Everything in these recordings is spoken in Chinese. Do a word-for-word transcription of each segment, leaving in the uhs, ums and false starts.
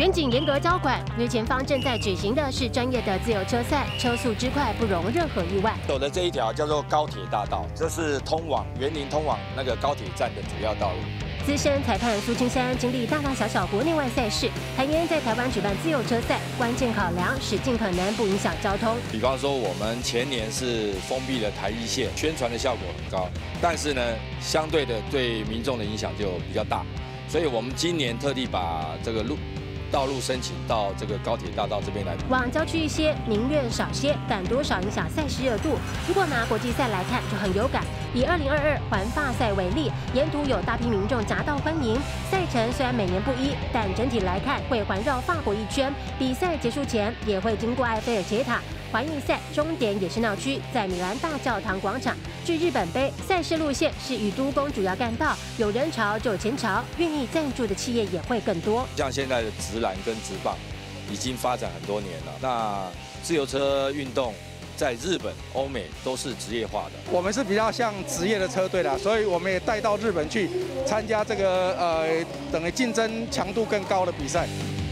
远景严格交管，因为前方正在举行的是专业的自由车赛，车速之快不容任何意外。 走的这一条叫做高铁大道，这是通往园林通往那个高铁站的主要道路。 资深裁判苏青山经历大大小小国内外赛事，坦言在台湾举办自由车赛，关键考量是尽可能不影响交通。 比方说，我们前年是封闭了台一线，宣传的效果很高，但是呢，相对的对民众的影响就比较大，所以我们今年特地把这个路。 道路申请到这个高铁大道这边来， 往郊区一些，宁愿少些，但多少影响赛事热度。如果拿国际赛来看，就很有感。以二零二二环法赛为例，沿途有大批民众夹道欢迎。赛程虽然每年不一，但整体来看会环绕法国一圈。比赛结束前也会经过埃菲尔铁塔。 环意赛终点也是闹区，在米兰大教堂广场。据日本杯赛事路线是与都宫主要干道，有人潮就有钱潮，愿意赞助的企业也会更多。 像现在的直篮跟直棒已经发展很多年了，那自由车运动在日本、欧美都是职业化的。 我们是比较像职业的车队啦，所以我们也带到日本去参加这个呃等于竞争强度更高的比赛。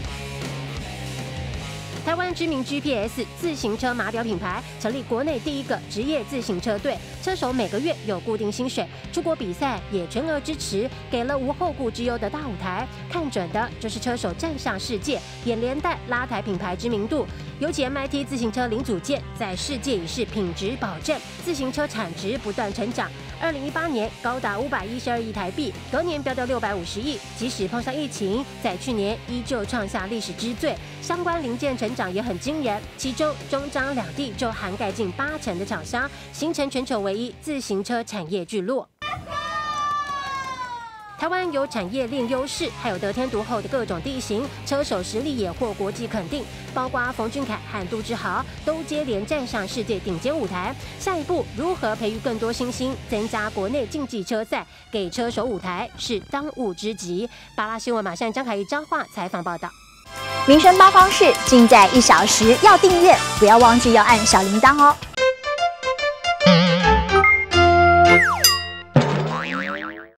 台湾知名 G P S 自行车码表品牌成立国内第一个职业自行车队，车手每个月有固定薪水，出国比赛也全额支持，给了无后顾之忧的大舞台。看准的就是车手站上世界，也连带拉抬品牌知名度。尤其 M I T 自行车零组件在世界已是品质保证，自行车产值不断成长。二零一八年高达五百一十二亿台币，隔年飙到六百五十亿。即使碰上疫情，在去年依旧创下历史之最。相关零件成长也很惊人，其中中彰两地就涵盖近八成的厂商，形成全球唯一自行车产业聚落。 台湾有产业链优势，还有得天独厚的各种地形，车手实力也获国际肯定，包括冯俊凯和杜志豪都接连站上世界顶尖舞台。下一步如何培育更多新星，增加国内竞技车赛，给车手舞台是当务之急。巴拉新闻马上张凯怡彰化采访报道。 民生八方事尽在一小时，要订阅，不要忘记要按小铃铛哦。